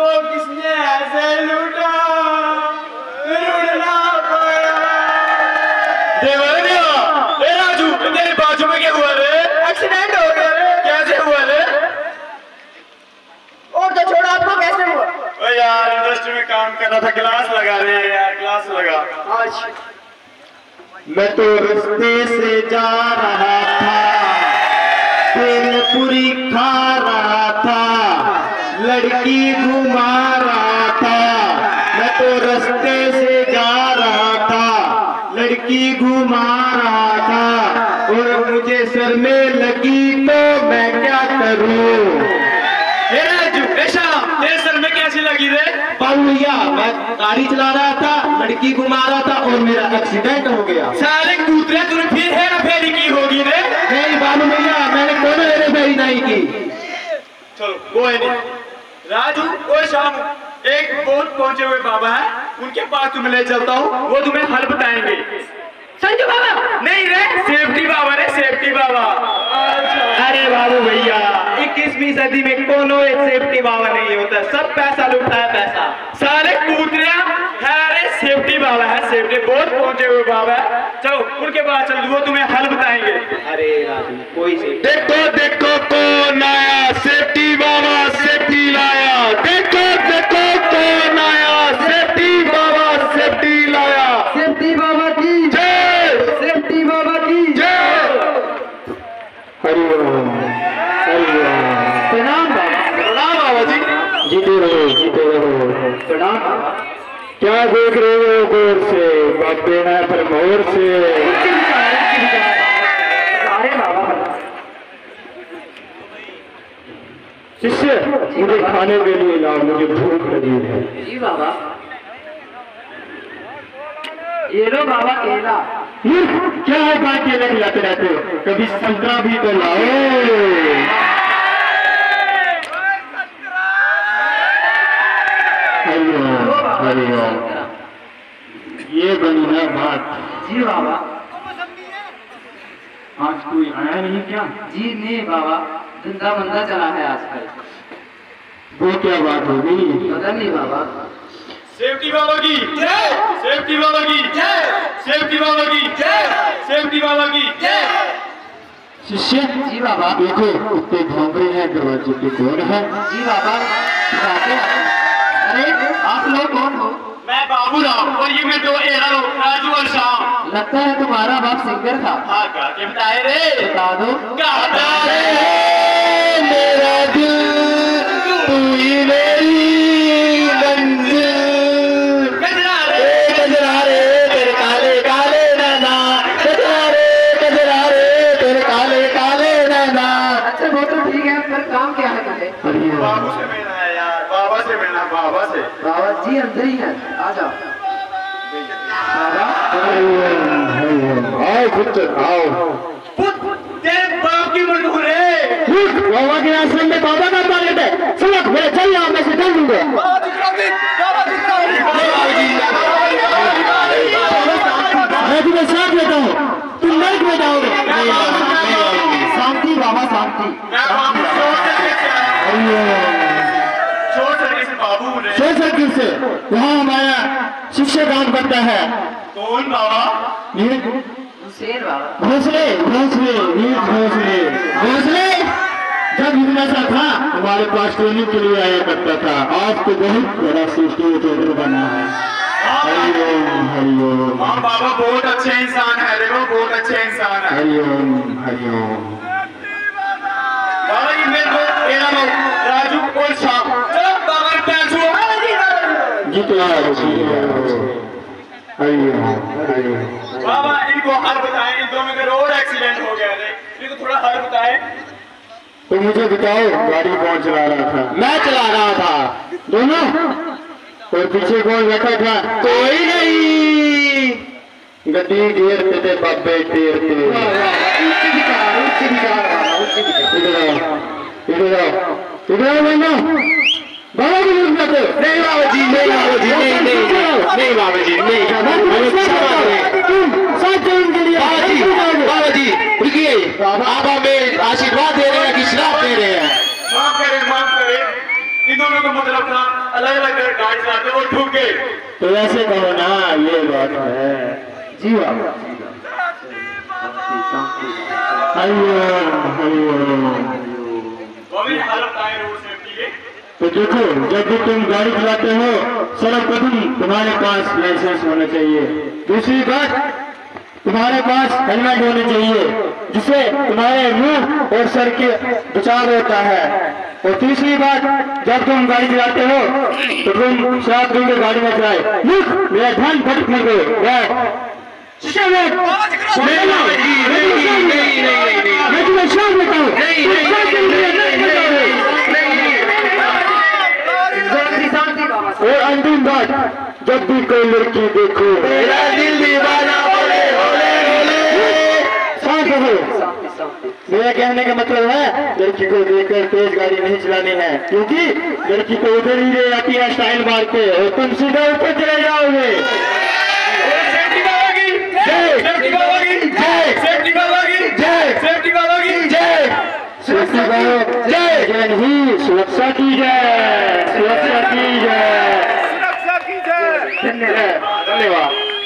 किसने ऐसे लूटा रुड़ ना पाया। देवरिया ए राजू, तेरे बाजू में क्या हुआ रे? एक्सीडेंट हो गया रे। कैसे हुआ रे? और तो छोड़ो, आपको कैसे हुआ? ओ यार इंडस्ट्री में काम कर रहा था, क्लास लगा रहे हैं यार, क्लास लगा। आज मैं तो रास्ते से जा रहा था, पूरी खा रहा था, लड़की घुमा रहा था। मैं तो रास्ते से जा रहा था, लड़की घुमा रहा था, और मुझे सर में लगी तो मैं क्या करूं? तेरे सर में कैसी लगी रे? भैया मैं गाड़ी चला रहा था, लड़की घुमा रहा था और मेरा एक्सीडेंट हो गया। साले कूतरे, तूने फिर हेरा फेरी की होगी रे? नहीं बाबू भैया, मैंने कोनो हेरा फेरी नहीं की। चलो कोई नहीं राजू, कोई शाम एक बहुत पहुंचे हुए बाबा है, उनके पास तुम्हें ले चलता हूँ, वो तुम्हें हल बताएंगे। संजू बाबा? नहीं रे, सेफ्टी बाबा रे, सेफ्टी बाबा। अरे बाबू भैया, 21वीं सदी में कोनो एक सेफ्टी बाबा नहीं होता, सब पैसा लुटता है पैसा। सारे कूतरिया है रे, सेफ्टी बाबा है, सेफ्टी बहुत पहुंचे हुए बाबा है। चलो उनके पास चल, वो तुम्हें हल बताएंगे। अरे राजू कोई से देखो देखो कौन आया, सेफ्टी बाबा सेफ्टी लाया। देखो देखो कौन आया, सेफ्टी बाबा सेफ्टी लाया। सेफ्टी बाबा की जय, सेफ्टी बाबा की जय। हरिओम हरिओम। प्रणाम बाबा। प्रणाम बाबा जी। जीते रहो जीते रहो। प्रणाम बाबा। क्या देख रहे हो गौर से? बाबे है पर मोर से। अरे बाबा। शिष्य मुझे खाने के लिए लाओ, मुझे भूख लगी है। जी बाबा। ये लो बाबा केला। क्या है बात केला खिलाते रहते हो? कभी संतरा भी तो लाओ। ये बनी ना बात। जी बाबा। आज कोई आया नहीं क्या? जी नहीं बाबा, धंधा मंदा चला है आजकल। वो क्या बात होगी? पता नहीं बाबा। सेफ्टी बाबा की जय, सेफ्टी बाबा की जय, सेफ्टी बाबा की जय, सेफ्टी बाबा की जय। शिष्य जी बाबा। देखो कुत्ते भौंक रहे हैं, दरवाजे पे कौन है? जी बाबा। अरे आप लोग कौन हो? मैं बाबू राव, और ये मैं दो एरा राजू और श्याम। लगता है तुम्हारा बाप सिंगर था। हाँ गा के बताए रे। बता दो। गाता रे मेरा दिल, तू ही मेरी मंजिल। गजरा रे तेरे काले काले नैना, गजरा रे तेरे काले काले नैना। अच्छा वो तो ठीक है, पर काम क्या है तुम्हें? बाबू से मिलना है यार, बाबा से मिलना, बाबा से। बाबा जी अंदर ही है, आ जाओ। आओ पुत्र आओ। तेरे बाप की मजबूर है। बाबा के आश्रम में बाबा का स्वागत है। सुनो मेरे चल यहाँ, मैं से चल दूंगा। मैं तुम्हें साथ लेता हूँ, तुम नर्क में जाओगे। शांति बाबा शांति। सोच सर्किल से वहाँ हमारा शिष्य काम करता है। कौन बाबा? शेर बाबा। भोसले भोसले भोसले भोसले जब इतना सा था हमारे पास ट्रेनिंग के लिए आया करता था। आज तो बहुत बड़ा स्टेज ऑर्डर बना है। हरिओम हरिओम। हाँ बाबा बहुत अच्छे इंसान है रे, वो बहुत अच्छे इंसान है। हरिओम हरिओम। बाबा जी मेरे को मेरा नाम राजू और श्याम। चलो बाबा के पैर छुओ। जीते बाबा इनको हल बताएं, इन दोनों का रोड एक्सीडेंट हो गया है, इनको थोड़ा हल बताएं। तो मुझे बताओ, गाड़ी कौन चला रहा था? मैं चला रहा था। दोनों? और पीछे कौन बैठा था? कोई नहीं। गड्डी घेरते थे बाबे टेरते। बाबा की नहीं बाबा जी, नहीं बाबा जी, नहीं बाबा जी, नहीं बाबा जी रुकिए। आप हमें आशीर्वाद दे रहे हैं कि श्राप दे रहे हैं? माफ करें, माफ करें। इन दोनों दोनों का मतलब था अलग अलग गाड़ी चलाते वो ठुक गए। तो ऐसे कहो ना, ये बात है। जी बाबा, वो भी हालत आए रोड सेफ्टी के। तो देखो, जब भी तुम गाड़ी चलाते हो सर्वप्रथम तुम्हारे पास लाइसेंस होना चाहिए। दूसरी बात, तुम्हारे पास हेलमेट होनी चाहिए जिससे तुम्हारे मुंह और सर के बचाव होता है। और तीसरी बात, जब तुम गाड़ी चलाते हो तो तुम शराब पी के गाड़ी में चलाए। मेरा ध्यान भटक मत गए। मैं तुम्हें श्राप देता हूँ। और अंतिम बात, जब भी कोई लड़की देखो मेरा दिल दीवाना बोले होले होले। शांत रहो। मेरा कहने का मतलब है लड़की को देखकर तेज गाड़ी नहीं चलानी है, क्योंकि लड़की को उधर ही ले जाती है स्टाइल मार के और तुम सीधा ऊपर चले जाओगे। सेफ्टी बाबा की जय, सेफ्टी बाबा की जय, सेफ्टी बाबा की जय, सेफ्टी बाबा की जय, सुरक्षा करो जय। जय ही सुरक्षा की जय, सुरक्षा की जय, सुरक्षा की जय। धन्यवाद।